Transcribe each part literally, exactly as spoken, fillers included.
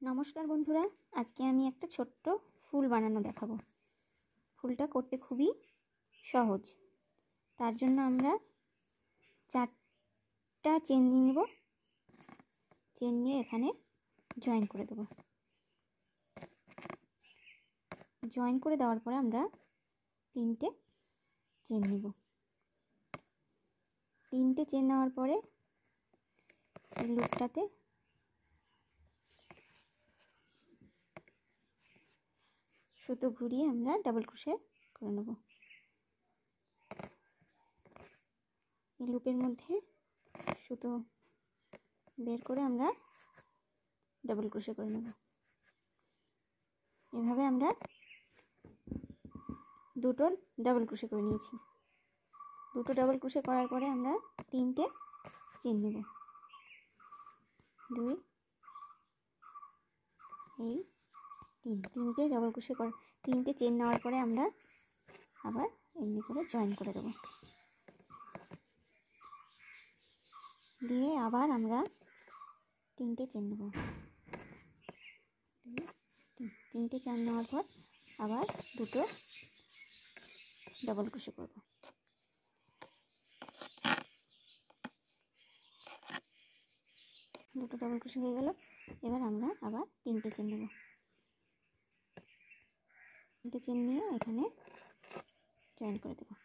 नमस्कार बंधुरा, आज के आमी एक छोट्ट फुल बानानो देखाबो। फुलटा करते खूबई सहज। तार जन्य आमरा चारटा चेन निये नेब। चेन निये एखाने जয়েন करे देब। जয়েন करे देওয়ার পরে आमरा तीनटे चेन नेब। तीनटे चेन नेওয়ার পরে এই লুপটাতে সুতো ঘুরিয়ে আমরা ডাবল ক্রোশে করে নেব। এই লুপের মধ্যে সুতো বের করে আমরা ডাবল ক্রোশে করে নেব। এভাবে আমরা দুটো ডাবল ক্রোশে করে নিয়েছি। দুটো ডাবল ক্রোশে করার পরে আমরা তিনটে চেন নেব। দুই এই तीन तीनटे डबल क्रोशे कर तीनटे चेन नेওয়ার পরে আমরা আবার এমনি করে জয়েন করে দেব। দিয়ে আবার আমরা তিনটে চেন নেব। তিনটে চেন নেওয়ার পর আবার দুটো डबल क्रोशे করব। দুটো डबल क्रोशे হয়ে গেল। এবার আমরা আবার তিনটে চেন নেব। তিনটে চেন নিয়ে এখানে জয়েন করে দেব।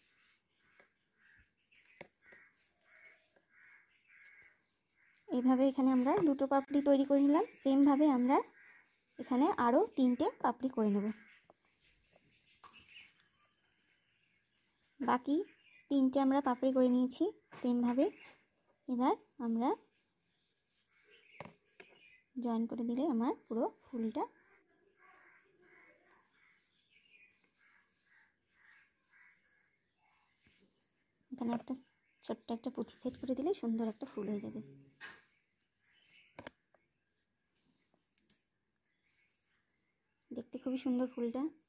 এইভাবে এখানে আমরা দুটো পাপড়ি তৈরি করে নিলাম। সেম ভাবে আমরা এখানে আরো তিনটে পাপড়ি করে নেব। বাকি তিনটে আমরা পাপড়ি করে নিয়েছি সেম ভাবে। এবার আমরা জয়েন করে দিলে আমার পুরো ফুলটা এখানে একটা ছোট্ট একটা পুঁথি সেট করে দিলে সুন্দর একটা ফুল হয়ে যাবে। দেখতে খুবই সুন্দর ফুলটা।